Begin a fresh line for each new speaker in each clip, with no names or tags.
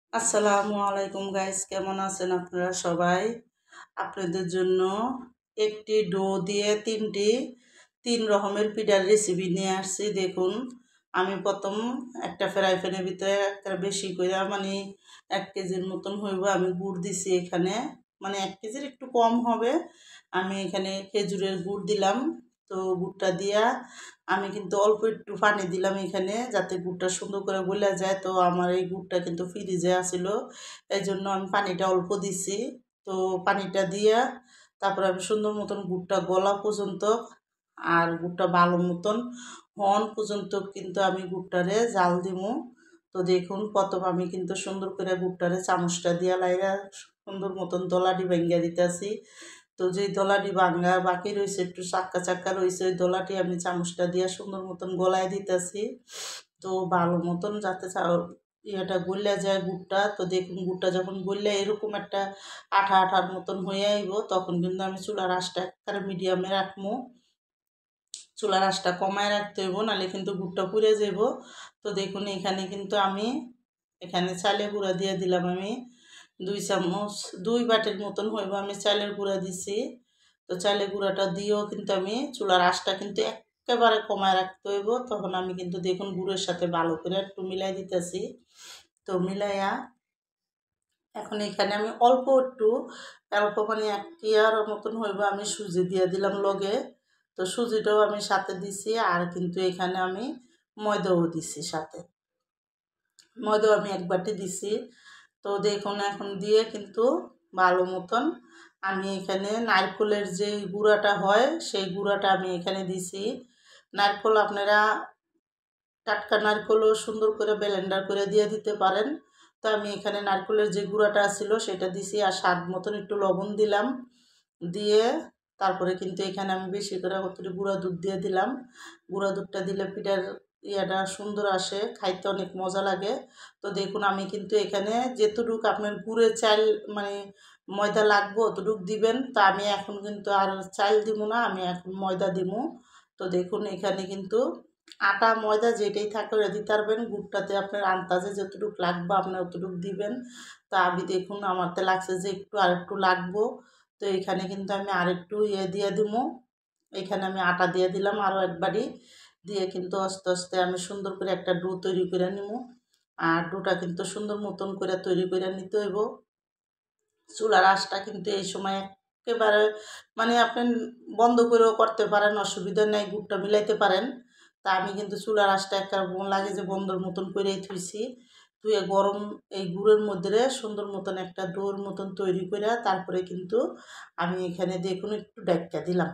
আসসালামু আলাইকুম গাইস, কেমন আছেন আপনারা সবাই? আপনাদের জন্য একটি ডো দিয়ে তিন রকমের পিঠার রেসিপি নিয়ে আসছি। দেখুন, আমি প্রথম একটা ফ্রাই প্যানের ভিতরে একটা বেশি করে মানে 1 কেজির মতন হইব আমি গুড় দিছি এখানে, মানে 1 কেজির একটু কম হবে। আমি এখানে খেজুরের গুড় দিলাম। তো গুড়টা দিয়া আমি কিন্তু অল্প একটু পানি দিলাম এখানে, যাতে গুড়টা সুন্দর করে গলে যায়। তো আমার এই গুড়টা কিন্তু ফ্রিজে আসিল, এই জন্য আমি পানিটা অল্প দিছি। তো পানিটা দিয়া তারপরে আমি সুন্দর মতন গুড়টা গলা পর্যন্ত আর গুড়টা ভালো মতন হন পর্যন্ত কিন্তু আমি গুড়টারে জাল দিমু। তো দেখুন, প্রথম আমি কিন্তু সুন্দর করে গুড়টারে চামচটা দিয়া লাইরা সুন্দর মতন দলাটি ভেঙ্গা দিতেছি। তো যেই দলাটি ভাঙ্গা বাকি রয়েছে, একটু চাক্কা চাক্কা রয়েছে, ওই দলাটি আমি চামচটা দিয়ে সুন্দর মতন গলায় দিতেছি। তো ভালো মতন যাতে ইয়েটা গলিয়া যায় গুড়টা। তো দেখুন, গুড়টা যখন গলিয়া এরকম একটা আঠা আঠার মতন হয়ে আইব, তখন কিন্তু আমি চুলার আঁচটা একেবারে মিডিয়ামে রাখবো। চুলার আঁচটা কমায় রাখতে হইব, নাহলে কিন্তু গুড়টা পুড়ে যাব। তো দেখুন, এখানে কিন্তু আমি এখানে চালের গুঁড়া দিয়ে দিলাম আমি 2 চামচ, 2 বাটির মতন হইব আমি চালের গুঁড়া দিছি। তো চালের গুঁড়াটা দিয়েও কিন্তু আমি চুলার আঁচটা কিন্তু একেবারে কমায় রাখতে হইব। তখন আমি কিন্তু দেখুন গুড়ের সাথে ভালো করে একটু মিলাই দিতেছি। তো মিলাইয়া এখন এখানে আমি অল্প মানে 1 কেয়ার মতন হইব আমি সুজি দিয়ে দিলাম লগে। তো সুজিটাও আমি সাথে দিছি, আর কিন্তু এখানে আমি ময়দাও দিছি সাথে। ময়দাও আমি 1 বাটি দিছি। তো দেখুন, এখন দিয়ে কিন্তু ভালো মতন আমি এখানে নারকেলের যে গুঁড়াটা হয় সেই গুঁড়াটা আমি এখানে দিছি। নারকেল আপনারা টাটকা নারকেলও সুন্দর করে ব্লেন্ডার করে দিয়ে দিতে পারেন। তো আমি এখানে নারকেলের যে গুঁড়াটা ছিল সেটা দিছি, আর স্বাদ মতন একটু লবণ দিলাম। দিয়ে তারপরে কিন্তু এখানে আমি বেশি করে কতটি গুঁড়া দুধ দিয়ে দিলাম। গুঁড়া দুধটা দিলে পিঠার ইয়াটা সুন্দর আসে, খাইতে অনেক মজা লাগে। তো দেখুন, আমি কিন্তু এখানে যেতটুকু আপনার গুঁড়ের চাল মানে ময়দা লাগবো অতটুকু দিবেন। তা আমি এখন কিন্তু আর চাল দিব না, আমি এখন ময়দা দিব। তো দেখুন, এখানে কিন্তু আটা ময়দা যেটাই থাকে ওটা দিতে পারবেন। গুড়টাতে আপনার আন্দাজে যতটুকু লাগবে আপনার অতটুকু দিবেন। তা আমি দেখুন, আমারতে লাগছে যে একটু আর একটু লাগবো। তো এখানে কিন্তু আমি আরেকটু দিয়ে দিব। এখানে আমি আটা দিয়ে দিলাম আরও 1 বাটি দিয়ে, কিন্তু আস্তে আস্তে আমি সুন্দর করে একটা ডো তৈরি করে নিব। আর ডোটা কিন্তু সুন্দর মতন করে তৈরি করে নিতে হইব। চুলার আঁচটা কিন্তু এই সময় একেবারে মানে আপনি বন্ধ করেও করতে পারেন, অসুবিধা নেই, গুড়টা মিলাইতে পারেন। তা আমি কিন্তু চুলার আঁচটা একটা লাগে যে বন্ধর মতন করেই থুইছি। ধুয়ে গরম এই গুড়ের মধ্যে সুন্দর মতন একটা ডোর মতন তৈরি করে তারপরে কিন্তু আমি এখানে দেখুন একটু ডাইক্কা দিলাম,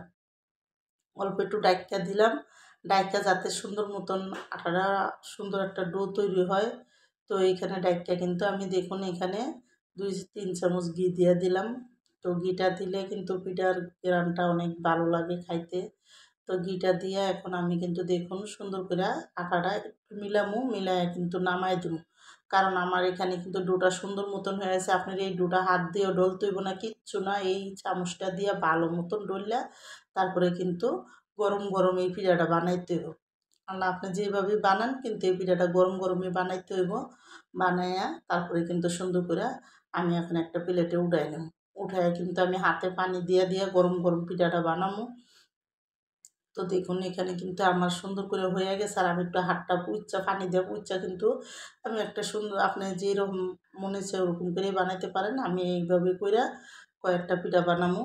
অল্প একটু ডাইক্কা দিলাম। ডাইক্কা যাতে সুন্দর মতন আটাটা সুন্দর একটা ডো তৈরি হয়। তো এইখানে ডাইক্কা কিন্তু আমি দেখুন এখানে 2-3 চামচ ঘি দিয়ে দিলাম। তো ঘিটা দিলে কিন্তু পিঠার গ্রানটা অনেক ভালো লাগে খাইতে। তো ঘিটা দিয়ে এখন আমি কিন্তু দেখুন সুন্দর করে আটাটা একটু মিলাইয়া কিন্তু নামাই দেবো। কারণ আমার এখানে কিন্তু ডোটা সুন্দর মতন হয়ে আছে। আপনার এই ডোটা হাত দিয়েও ডলতে হইব না, কিচ্ছু না, এই চামচটা দিয়ে ভালো মতন ডললে তারপরে কিন্তু গরম গরম এই পিঠাটা বানাইতে হইব। আল্লাহ আপনি যেভাবে বানান কিন্তু এই পিঠাটা গরম গরমই বানাইতে হইব। বানাইয়া তারপরে কিন্তু সুন্দর করে আমি এখন একটা প্লেটে উঠাই নেব। উঠাইয়া কিন্তু আমি হাতে পানি দিয়ে দিয়ে গরম গরম পিঠাটা বানাবো। তো দেখুন, এখানে কিন্তু আমার সুন্দর করে হয়ে গেছে, আর আমি একটু হাতটা পুচ্চা পানি দিয়ে পুচ্চা কিন্তু আমি একটা সুন্দর আপনি যেরকম মনে হচ্ছে ওরকম করেই বানাইতে পারেন। আমি এইভাবে কইরা কয়েকটা পিঠা বানাবো।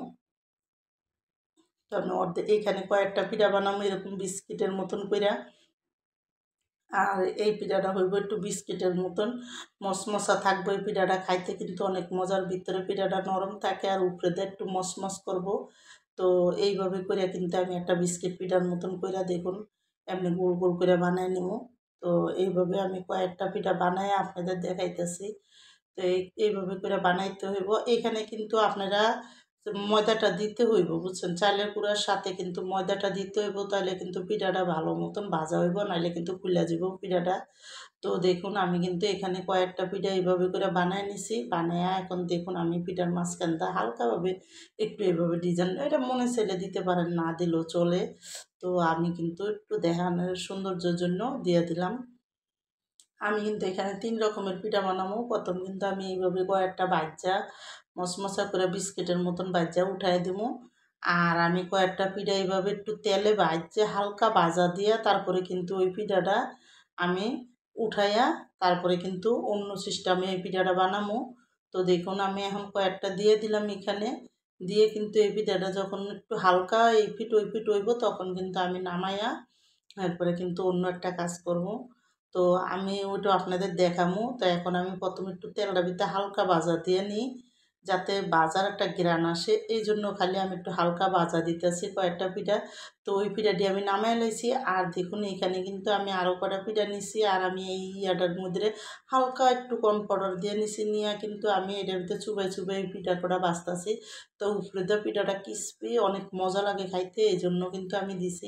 তো আমি এখানে কয়েকটা পিঠা বানাবো এরকম বিস্কিটের মতন কইরা। আর এই পিঠাটা হইব একটু বিস্কিটের মতন মশমশা থাকবে। এই পিঠাটা খাইতে কিন্তু অনেক মজার, ভিতরে পিঠাটা নরম থাকে আর উপরে দিয়ে একটু মশমশ করব। তো এইভাবে করে কিন্তু আমি একটা বিস্কিট পিঠার মতন কইরা দেখুন এমনি গোল গোল করে বানাই নেব। তো এইভাবে আমি কয়েকটা পিঠা বানাই আপনাদের দেখাইতেছি। তো এইভাবে করে বানাইতে হইব। এখানে কিন্তু আপনারা ময়দাটা দিতে হইব, বুঝছেন, চালের গুঁড়ার সাথে কিন্তু ময়দাটা দিতে হইব, তাহলে কিন্তু পিঠাটা ভালো মতন ভাজা হইব, নাহলে কিন্তু ফুলে যাব পিঠাটা। তো দেখুন, আমি কিন্তু এখানে কয়েকটা পিঠা এইভাবে করে বানায় নিছি। বানায়া এখন দেখুন আমি পিঠার মাঝখানটা হালকাভাবে একটু এভাবে ডিজাইন, এটা মনে চাইলে দিতে পারেন, না দিলেও চলে। তো আমি কিন্তু একটু দেখানোর সৌন্দর্যের জন্য দিয়ে দিলাম। আমি কিন্তু এখানে 3 রকমের পিঠা বানাবো। প্রথম কিন্তু আমি এইভাবে কয়েকটা ভাজ্যা মচমচা করে বিস্কিটের মতন ভাজ্যা উঠায় দিবো। আর আমি কয়েকটা পিঠা এইভাবে একটু তেলে ভাজে হালকা ভাজা দিয়ে তারপরে কিন্তু ওই পিঠাটা আমি উঠাইয়া তারপরে কিন্তু অন্য সিস্টেমে এই পিঠাটা বানাবো। তো দেখুন আমি এখন কয়েকটা দিয়ে দিলাম এখানে, দিয়ে কিন্তু এই পিঠাটা যখন একটু হালকা এই পিঠ ওই পিঠ হইব তখন কিন্তু আমি নামাইয়া এরপরে কিন্তু অন্য একটা কাজ করব। তো আমি ওইটা আপনাদের দেখামু। তো এখন আমি প্রথমে একটু তেলটা ভিতরে হালকা ভাজা দিয়ে নিই যাতে ভাজার একটা ঘ্রাণ আসে, এই জন্য খালি আমি একটু হালকা ভাজা দিতেছি কয়েকটা পিঠা। তো ওই পিঠাটি আমি নামাই লাইছি। আর দেখুন এখানে কিন্তু আমি আরও কটা পিঠা নিছি আর আমি এই ইয়াটার মধ্যে হালকা একটু কর্নফ্লাওয়ার দিয়ে নিছি নিয়ে কিন্তু আমি এটার ভিতরে চুবাই চুবাই পিঠা কটা বাজতাছি। তো উপরে দিয়ে পিঠাটা ক্রিসপি অনেক মজা লাগে খাইতে, এই জন্য কিন্তু আমি দিছি।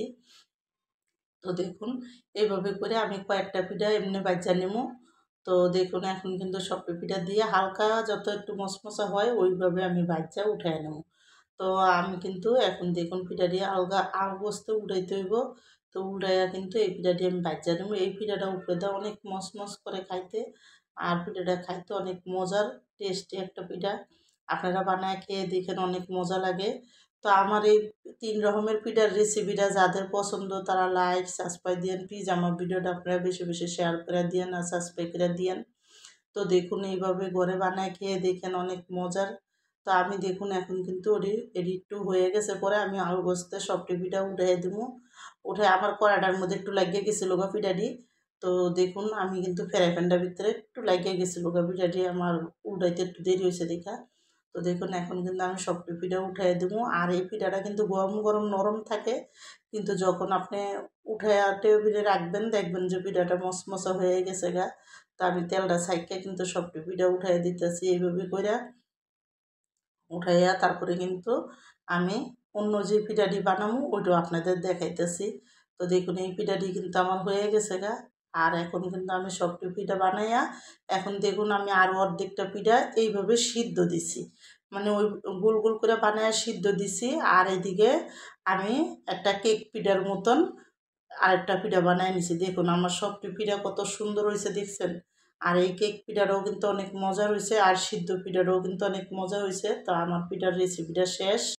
তো দেখুন এইভাবে করে আমি কয়েকটা পিঠা এমনি বাজ্যা নেবো। তো দেখুন এখন কিন্তু সব পিঠা দিয়ে হালকা যত একটু মশমশা হয় ওইভাবে আমি বাজ্যা উঠায় নেবো। তো আমি কিন্তু এখন দেখুন পিঠা দিয়ে আলগা বস্তে উঠাইতে হইব। তো উঠাইয়া কিন্তু এই পিঠা দিয়ে আমি বাজ্যা নেবো। এই পিঠাটা উপরে দেওয়া অনেক মসমস করে খাইতে, আর পিঠাটা খাইতে অনেক মজার টেস্টি একটা পিঠা। আপনারা বানায় খেয়ে দেখেন অনেক মজা লাগে। তো আমার এই 3 রকমের পিঠার রেসিপিটা যাদের পছন্দ তারা লাইক সাবস্ক্রাইব দিয়েন প্লিজ। আমার ভিডিওটা আপনারা বেশি বেশি শেয়ার করে দিয়েন আর সাবস্ক্রাইব করে দিয়েন। তো দেখুন এইভাবে ঘরে বানায় খেয়ে দেখেন অনেক মজার। তো আমি দেখুন এখন কিন্তু একটু হয়ে গেছে পরে আমি আলু গোস্তে সব পিঠা উঠাই দেবো। উঠে আমার কড়াইটার মধ্যে একটু লাগিয়ে গেছিলো গা পিঠাটি। তো দেখুন আমি কিন্তু ফ্রাই প্যানটার ভিতরে একটু লাগিয়ে গেছিলো গা পিঠাটি আমার উঠাইতে একটু দেরি হয়েছে দেখা। তো দেখুন এখন কিন্তু আমি সব পিঠা উঠাই দেবো। আর এই পিঠাটা কিন্তু গরম গরম নরম থাকে, কিন্তু যখন আপনি উঠাইয়া টেবিলে রাখবেন দেখবেন যে পিঠাটা মচমচা হয়ে গেছে গা। তো আমি তেলটা ছাইক্কা কিন্তু সব পিঠা উঠাই দিতেছি এইভাবে করে উঠাইয়া তারপরে কিন্তু আমি অন্য যে পিঠাটি বানাবো ওইটাও আপনাদের দেখাইতেছি। তো দেখুন এই পিঠাটি কিন্তু আমার হয়ে গেছে গা। আর এখন কিন্তু আমি সব পিঠা বানাইয়া এখন দেখুন আমি আরও অর্ধেকটা পিঠা এইভাবে সিদ্ধ দিছি, মানে ওই গোল গোল করে বানাইয়া সিদ্ধ দিছি। আর এদিকে আমি একটা কেক পিঠার মতন আরেকটা পিঠা বানাই নিছি। দেখুন আমার সবটি পিঠা কত সুন্দর হয়েছে দেখছেন। আর এই কেক পিঠাটাও কিন্তু অনেক মজার হয়েছে আর সিদ্ধ পিঠাটাও কিন্তু অনেক মজা হয়েছে। তো আমার পিঠার রেসিপিটা শেষ।